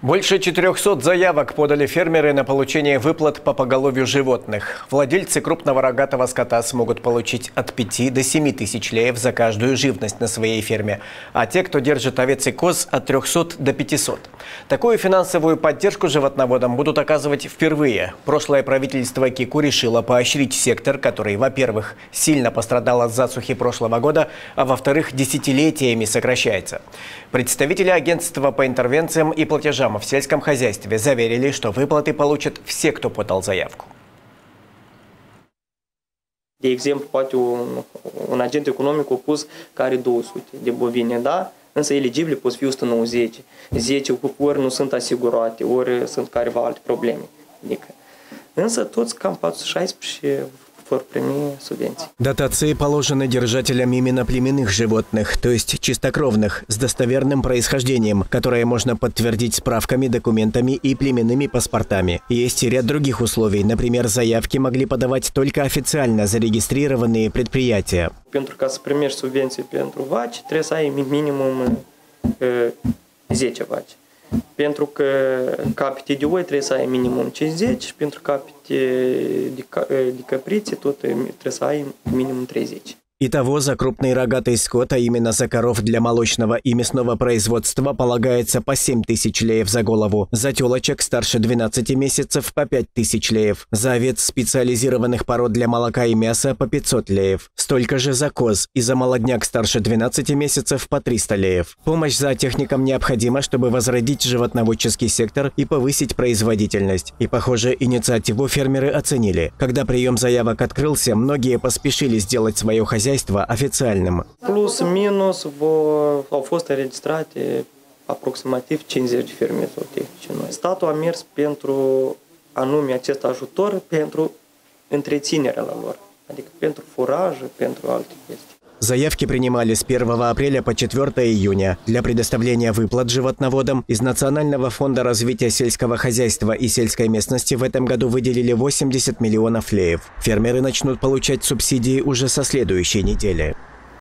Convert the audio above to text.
Больше 400 заявок подали фермеры на получение выплат по поголовью животных. Владельцы крупного рогатого скота смогут получить от 5 до 7 тысяч леев за каждую живность на своей ферме, а те, кто держит овец и коз, от 300 до 500. Такую финансовую поддержку животноводам будут оказывать впервые. Прошлое правительство Кику решило поощрить сектор, который, во-первых, сильно пострадал от засухи прошлого года, а во-вторых, десятилетиями сокращается. Представители агентства по интервенциям и платежам в сельском хозяйстве заверили, что выплаты получат все, кто подал заявку. De exemplu, poate un agent economic a pus că are 200 de bovine, da? Însă eligibile pot fi 190. 10 ori nu sunt asigurate, ori sunt careva alte probleme. Adică. Însă toți cam 416 vor primi субвенции. Дотации положены держателям именно племенных животных, то есть чистокровных, с достоверным происхождением, которое можно подтвердить справками, документами и племенными паспортами. Есть и ряд других условий. Например, заявки могли подавать только официально зарегистрированные предприятия. Pentru ca să primești subvenții pentru vaci, trebuie să ai minimum 10 vaci. Pentru că capite de oi trebuie să ai minimum 50 și pentru capite de caprițe tot trebuie să ai minimum 30. Итого, за крупный рогатый скот, а именно за коров для молочного и мясного производства, полагается по 7 тысяч леев за голову. За телочек старше 12 месяцев по 5 тысяч леев. За овец специализированных пород для молока и мяса по 500 леев. Столько же за коз и за молодняк старше 12 месяцев по 300 леев. Помощь зоотехникам необходима, чтобы возродить животноводческий сектор и повысить производительность. И, похоже, инициативу фермеры оценили. Когда прием заявок открылся, многие поспешили сделать свое хозяйство официальным. Plus-minus au fost înregistrate aproximativ 50 de ferme zootehnice noi. Statul a mers pentru anume acest ajutor pentru întreținerea lor, adică pentru furaje, pentru alte chestii. Заявки принимали с 1 апреля по 4 июня. Для предоставления выплат животноводам из Национального фонда развития сельского хозяйства и сельской местности в этом году выделили 80 миллионов леев. Фермеры начнут получать субсидии уже со следующей недели.